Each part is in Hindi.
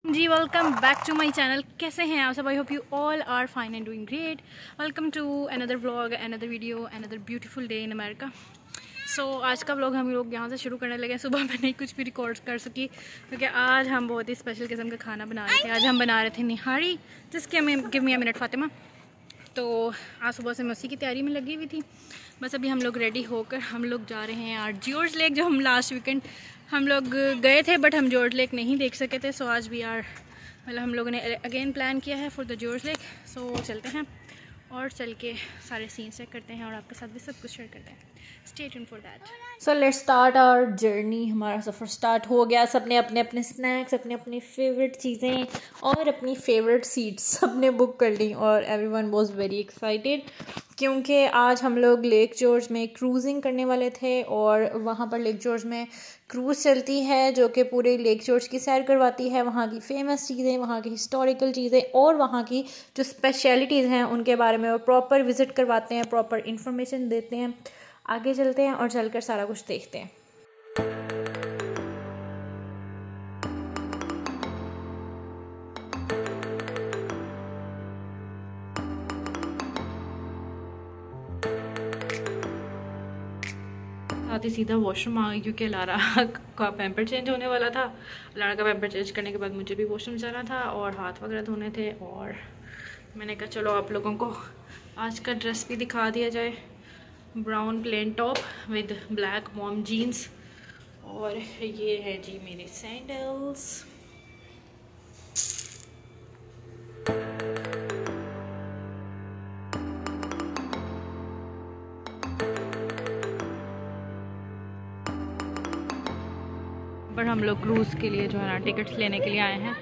Ji welcome back to my channel. कैसे हैं आप सब? I hope you all are fine and doing great. Welcome to another vlog, another video, another beautiful day in America. So आज का व्लॉग हम लोग यहाँ से शुरू करने लगे। सुबह मैं नहीं कुछ भी रिकॉर्ड कर सकी क्योंकि आज हम बहुत ही स्पेशल किस्म का खाना बना रहे थे। आज हम बना रहे थे निहारी, जिसके हमें give me a minute Fatima. तो आज सुबह से मैं उसी की तैयारी में लगी हुई थी। बस अभी हम लोग रेडी होकर हम लोग जा रहे हैं आज जॉर्ज लेक, जो हम लास्ट वीकेंड हम लोग गए थे बट हम जॉर्ज लेक नहीं देख सके थे। सो आज भी यार मतलब हम लोगों ने अगेन प्लान किया है for the George lake. So चलते हैं और चल के सारे सीन चेक करते हैं और आपके साथ भी सब कुछ शेयर करते हैं। Stay tuned for that. So let's start our journey. हमारा सफ़र स्टार्ट हो गया। सबने अपने अपने स्नैक्स, अपने अपनी फेवरेट चीज़ें और अपनी फेवरेट सीट्स सबने बुक कर ली और एवरीवन वाज वेरी एक्साइटेड क्योंकि आज हम लोग लेक जॉर्ज में क्रूजिंग करने वाले थे और वहाँ पर लेक जॉर्ज में क्रूज़ चलती है जो कि पूरे लेक जॉर्ज की सैर करवाती है। वहाँ की फ़ेमस चीज़ें, वहाँ की हिस्टोरिकल चीज़ें और वहाँ की जो स्पेशलिटीज़ हैं उनके बारे में वो प्रॉपर विज़िट करवाते हैं, प्रॉपर इन्फॉर्मेशन देते हैं। आगे चलते हैं और चलकर सारा कुछ देखते हैं। साथ ही सीधा वॉशरूम आ गई क्योंकि लारा का पैम्पर चेंज होने वाला था। लारा का पैम्पर चेंज करने के बाद मुझे भी वॉशरूम जाना था और हाथ वगैरह धोने थे। और मैंने कहा चलो आप लोगों को आज का ड्रेस भी दिखा दिया जाए। Brown plain top with black mom jeans और ये है जी मेरे सैंडल्स। पर हम लोग क्रूज़ के लिए जो है ना टिकट्स लेने के लिए आए हैं।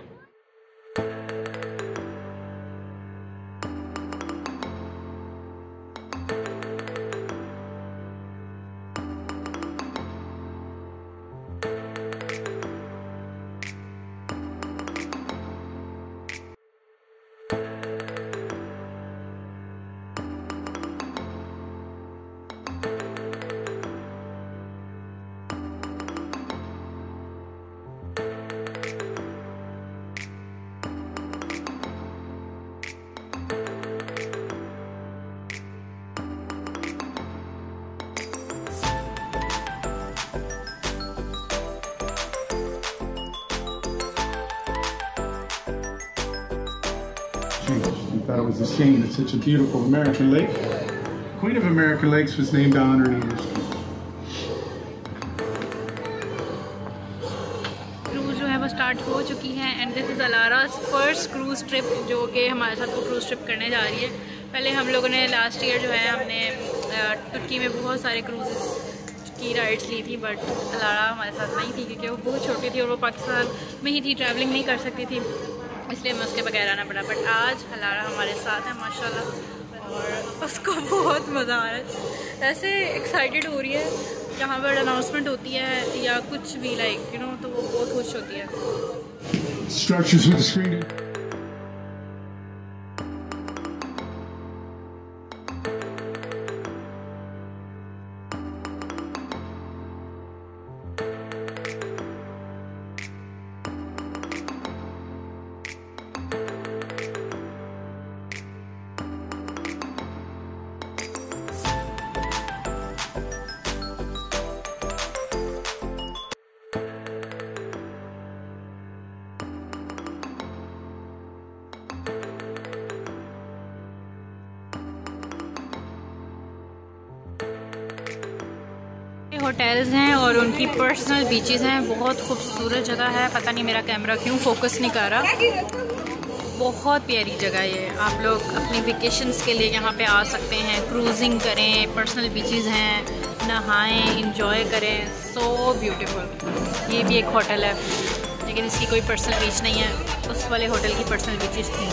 We thought it was a shame that such a beautiful American lake, Queen of American Lakes, was named after her. Cruise जो है वो स्टार्ट हो चुकी है एंड दिस इज़ अलारा's फर्स्ट क्रूज़ ट्रिप जो कि हमारे साथ वो क्रूज़ ट्रिप करने जा रही है। पहले हम लोगों ने लास्ट ईयर जो है हमने तुर्की में बहुत सारे क्रूज़ की राइड्स ली थी बट अलारा हमारे साथ नहीं थी क्योंकि वो बहुत छोटी थी और वो पाकिस्तान में ही थी, ट्रैवलिंग नहीं कर सकती थी, इसलिए मैं उसके बगैर आना पड़ा। बट आज हलारा हमारे साथ है माशाल्लाह और उसको बहुत मज़ा आ रहा है। ऐसे एक्साइटेड हो रही है जहाँ पर अनाउंसमेंट होती है या कुछ भी लाइक यू नो, तो वो बहुत खुश होती है। Structures with the screen. Hotels हैं और उनकी पर्सनल बीचेस हैं। बहुत खूबसूरत जगह है। पता नहीं मेरा कैमरा क्यों फोकस नहीं कर रहा। बहुत प्यारी जगह है ये। आप लोग अपनी वेकेशंस के लिए यहाँ पे आ सकते हैं, क्रूजिंग करें, पर्सनल बीचेस हैं, नहाएं, इंजॉय करें। So beautiful. ये भी एक होटल है लेकिन इसकी कोई पर्सनल बीच नहीं है। उस वाले होटल की पर्सनल बीचेस थी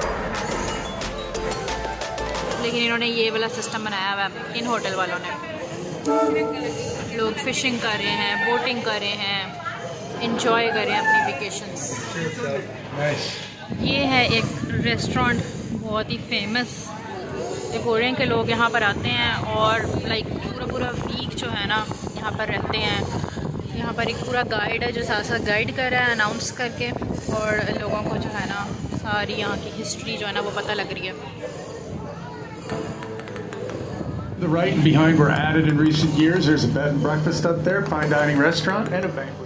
लेकिन इन्होंने ये वाला सिस्टम बनाया हुआ है इन होटल वालों ने। लोग फिशिंग कर रहे हैं, बोटिंग कर रहे हैं, इंजॉय कर रहे हैं अपनी वेकेशंस। ये है एक रेस्टोरेंट बहुत ही फेमस। ये बोल रहे हैं कि लोग यहाँ पर आते हैं और लाइक पूरा वीक जो है ना यहाँ पर रहते हैं। यहाँ पर एक पूरा गाइड है जो साथ साथ गाइड कर रहा है अनाउंस करके। और लोगों को जो है ना सारी यहाँ की हिस्ट्री जो है ना वो पता लग रही है। The right and behind were added in recent years. There's a bed and breakfast up there, fine dining restaurant, and a banquet.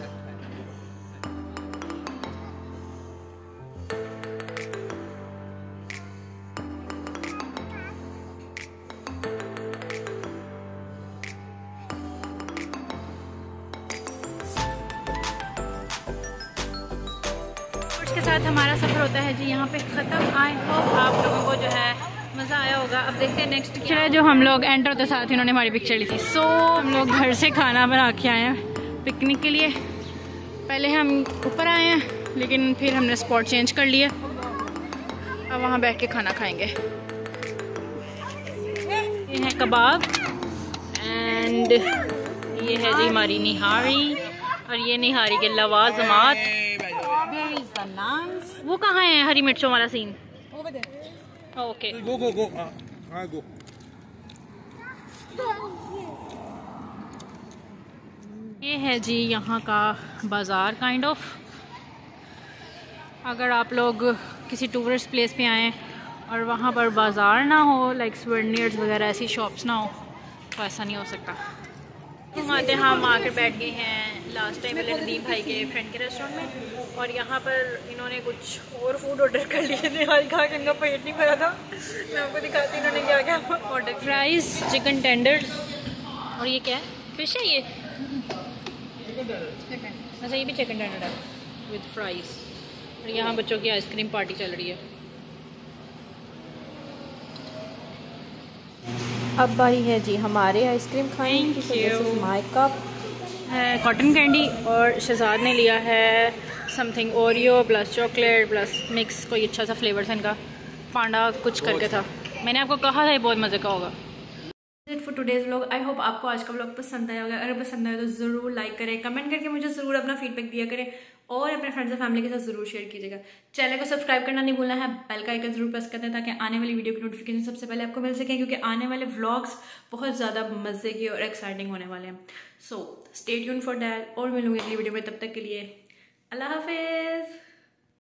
के साथ हमारा सफ़र होता है जी यहाँ पे ख़त्म। आई होप आप लोगों को जो है मज़ा आया होगा। अब देखते हैं नेक्स्ट क्या है। जो हम लोग एंटर होते साथ ही उन्होंने हमारी पिक्चर ली थी। सो हम लोग घर से खाना बना के आए हैं पिकनिक के लिए। पहले हम ऊपर आए हैं लेकिन फिर हमने स्पॉट चेंज कर लिया। अब वहाँ बैठ के खाना खाएंगे। ये है कबाब एंड ये है जी हमारी निहारी और ये निहारी के लवाजमात। वो कहाँ है हरी मिर्चों वाला सीन? ओके गो ये है जी यहाँ का बाज़ार काइंड ऑफ। अगर आप लोग किसी टूरिस्ट प्लेस पे आएँ और वहाँ पर बाज़ार ना हो, लाइक सोवेनिर्स वगैरह ऐसी शॉप्स ना हो, तो ऐसा नहीं हो सकता। हम आते हम आकर बैठ गए हैं लास्ट टाइम वाले नदीम भाई के फ्रेंड के रेस्टोरेंट में और यहाँ पर इन्होंने कुछ और फूड ऑर्डर कर लिए थे। आज खा के इनका पेट नहीं भरा था। मैं आपको दिखाती हूँ इन्होंने क्या क्या ऑर्डर। फ्राइज़, चिकन टेंडर्स और ये क्या है? फिश है ये? अच्छा ये भी चिकन टेंडर है विद फ्राइज़। और यहाँ बच्चों की आइसक्रीम पार्टी चल रही है। अब बारी है जी हमारे आइसक्रीम खाने की। माय कप है कॉटन कैंडी और शहजाद ने लिया है something Oreo plus chocolate plus mix. कोई अच्छा सा फ्लेवर था इनका, पांडा कुछ करके था। मैंने आपको कहा था ये बहुत मज़े का होगा। For today's vlog. I hope आपको आज का व्लॉग पसंद आया होगा। अगर पसंद आया तो ज़रूर लाइक करें, कमेंट करके मुझे ज़रूर अपना फीडबैक दिया करें और अपने फ्रेंड्स और फैमिली के साथ ज़रूर शेयर कीजिएगा। चैनल को सब्सक्राइब करना नहीं भूलना है, बेल का आइकन ज़रूर प्रेस करते हैं ताकि आने वाली वीडियो की नोटिफिकेशन सबसे पहले आपको मिल सके, क्योंकि आने वाले व्लॉग्स बहुत ज़्यादा मज़े के और एक्साइटिंग होने वाले हैं। So stay tuned for that और मिलूंगी अगली वीडियो में। तब तक के लिए अल्लाह हाफिज़।